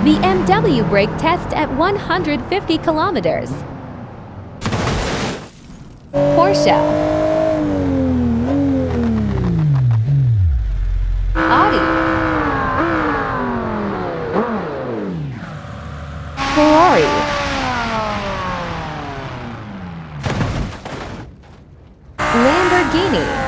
BMW brake test at 150 kilometers. Porsche, Audi, Ferrari, Lamborghini,